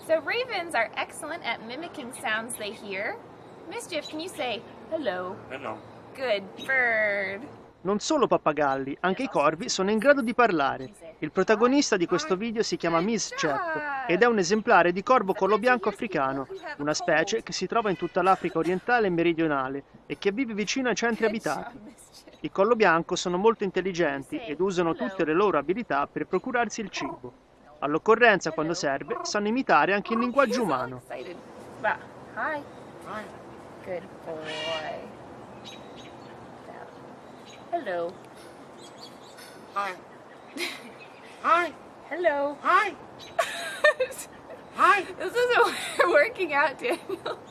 So ravens are excellent at mimicking sounds they hear. Mischief, can you say hello? Hello. Good bird. Non solo pappagalli, anche i corvi sono in grado di parlare. Il protagonista di questo video si chiama Mischief ed è un esemplare di corvo collo bianco africano, una specie che si trova in tutta l'Africa orientale e meridionale e che vive vicino ai centri abitati. I collo bianco sono molto intelligenti ed usano tutte le loro abilità per procurarsi il cibo. All'occorrenza, quando serve, sanno imitare anche il linguaggio umano. Hi. Hi. Good boy. Hello. Hi. Hi. Hello. Hi. Hi. This isn't working out, Daniel.